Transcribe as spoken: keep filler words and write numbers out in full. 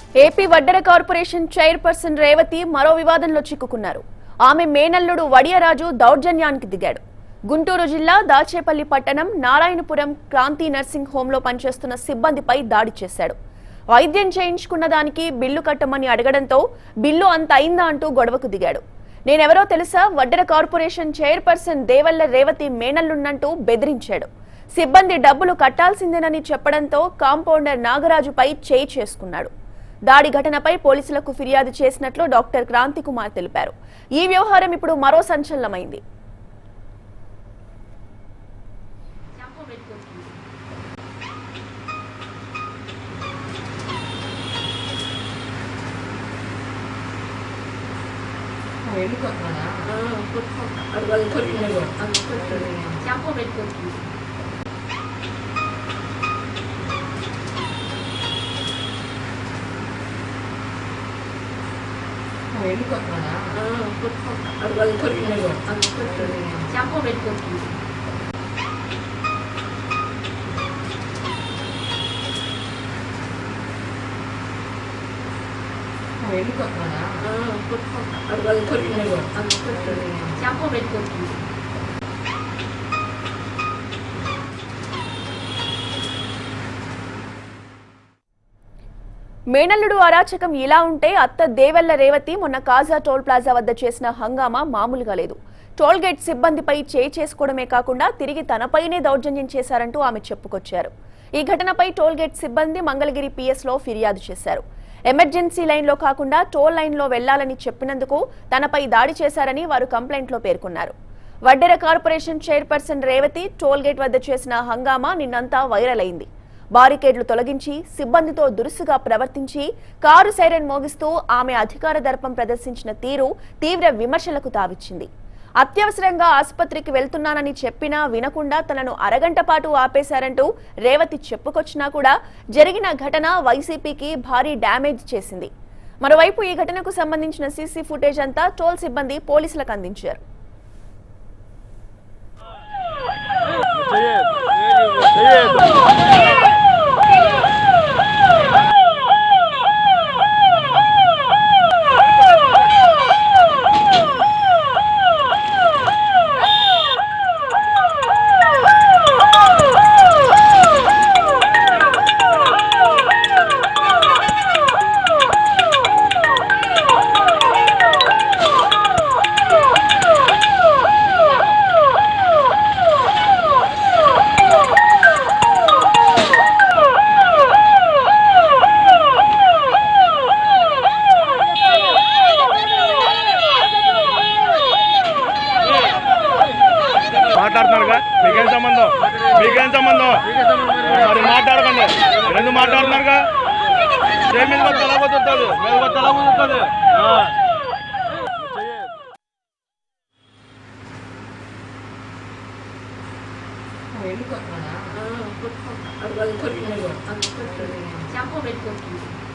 AP Vaddera corporation chairperson Revathi మరో వివాదంలో చిక్కుకున్నారు. ఆమె మేనల్లుడు వడియరాజు దౌర్జన్యానికి దిగాడు. గుంటూరు జిల్లా దాచేపల్లి పట్టణం నారాయణపురం క్రాంతి నర్సింగ్ హోంలో పనిచేస్తున్న సిబ్బందిపై దాడి చేశాడు. వైద్యం చేయించుకున్న దానికి బిల్లు కట్టమని అడగడంతో బిల్లు అంత అయిందా అంటూ గొడవకు దిగాడు. నేనెవరో తెలుసా, వడ్డెర కార్పొరేషన్ చైర్పర్సన్ దేవల్ల రేవతి మేనల్లున్నంటూ బెదిరించాడు. సిబ్బంది డబ్బులు కట్టాల్సిందేనని చెప్పడంతో కాంపౌండర్ నాగరాజుపై చేయి చేసుకున్నాడు. దాడి ఘటనపై పోలీసులకు ఫిర్యాదు చేసినట్లు డాక్టర్ క్రాంతి కుమార్ తెలిపారు. ఈ వ్యవహారం ఇప్పుడు మరో సంచలనమైంది. మేనల్లుడు అరాచకం ఇలా ఉంటే అత్త దేవల్ల రేవతి మొన్న కాజా టోల్ ప్లాజా వద్ద చేసిన హంగామా మామూలుగా లేదు. టోల్ గేట్ సిబ్బందిపై చేయి చేసుకోవడమే కాకుండా తిరిగి తనపైనే దౌర్జన్యం చేశారంటూ ఆమె చెప్పుకొచ్చారు. ఈ ఘటనపై టోల్ గేట్ సిబ్బంది మంగళగిరి పిఎస్ లో ఫిర్యాదు చేశారు. ఎమర్జెన్సీ లైన్ లో కాకుండా టోల్ లైన్ లో వెళ్లాలని చెప్పినందుకు తనపై దాడి చేశారని వారు కంప్లైంట్ లో పేర్కొన్నారు. Vaddera corporation chairperson Revathi toll gate వద్ద చేసిన హంగామా నిన్నంతా వైరల్ అయింది. బారికేడ్లు తొలగించి సిబ్బందితో దురుసుగా ప్రవర్తించి కారు సైరన్ మోగిస్తూ ఆమె అధికార దర్పం ప్రదర్శించిన తీరు తీవ్ర విమర్శలకు తావిచ్చింది. అత్యవసరంగా ఆసుపత్రికి వెళ్తున్నానని చెప్పినా వినకుండా తనను అరగంట పాటు ఆపేశారంటూ రేవతి చెప్పుకొచ్చినా కూడా జరిగిన ఘటన వైసీపీకి భారీ డ్యామేజ్ చేసింది. మరోవైపు ఈ ఘటనకు సంబంధించిన సీసీ ఫుటేజ్ అంతా టోల్ సిబ్బంది పోలీసులకు అందించారు. మాట్లాడుతున్నారుగా మీకేం సంబంధం మీకేం సంబంధం మరి మాట్లాడకండి. ఎందుకు మాట్లాడుతున్నారుగా మీద కొత్త ఎలా కుదురుతుంది మీద కొత్త ఎలా కుదురుతుంది పెట్టుకోండి